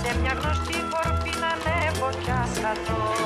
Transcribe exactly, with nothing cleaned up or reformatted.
σε μια γνωστή κορφή να ανέβω κι ασταθώ.